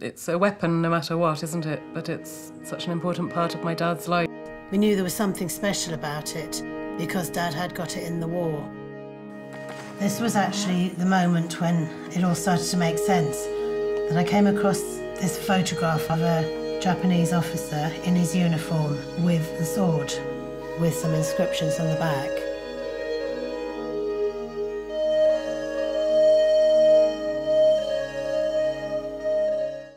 It's a weapon no matter what, isn't it? But it's such an important part of my dad's life. We knew there was something special about it because Dad had got it in the war. This was actually the moment when it all started to make sense, that I came across this photograph of a Japanese officer in his uniform with the sword, with some inscriptions on the back.